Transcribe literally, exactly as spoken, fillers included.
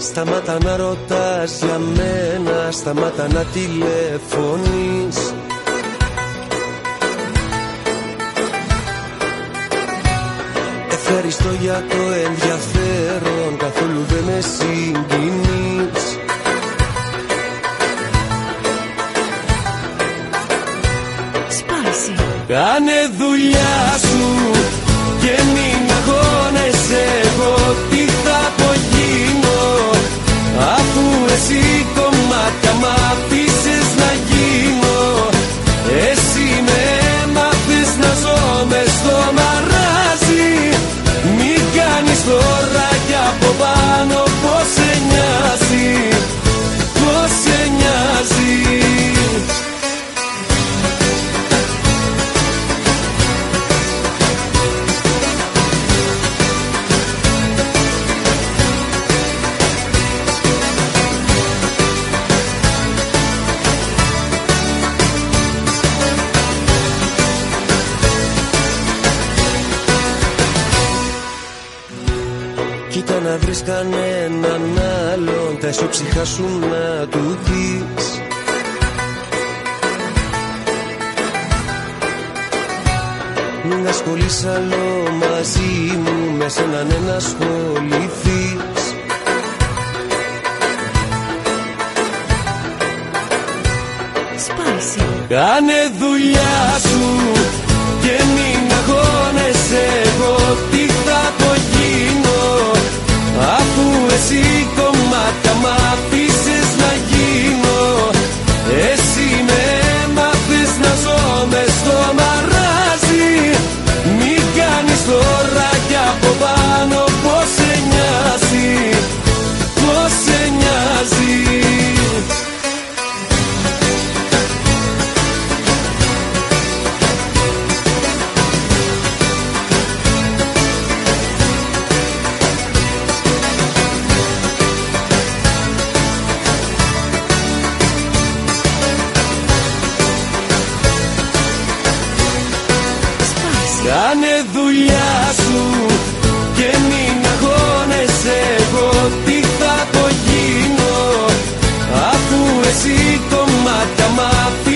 Σταμάτα να ρωτάς για μένα, σταμάτα να τηλεφωνείς. Ευχαριστώ για το ενδιαφέρον, καθόλου δεν με συγκινείς. Spicy. Κάνε δουλειά σου και μην αγώνεσαι. Εγώ τι θα απογίνω, αφού εσύ κομμάτια μ' αφήσεις να γίνω. Εσύ με έμαθες να ζω μες στο μαράζι. Μην κάνεις τώρα κι από πάνω πως σε νοιάζει, πως σε νοιάζει. Κοίτα να βρεις κανέναν άλλον, τα ισοψυχά σου να του δεις. Μην ασχολείς άλλο μαζί μου, με σένα ναι να ασχοληθείς. Spicy. Κάνε δουλειά σου και μην αγώνεσαι. Εγώ τι θα απογίνω, αφού εσύ κομμάτια μ' αφήσεις να γίνω. Εσύ με έμαθες να ζω μες στο μαράζι. Μην κάνεις τώρα κι από πάνω πως σε νοιάζει, πως σε νοιάζει. Κάνε δουλειά σου και μην αγώνεσαι. Εγώ τι θα απογίνω, αφού εσύ κομμάτια μ' αφήσεις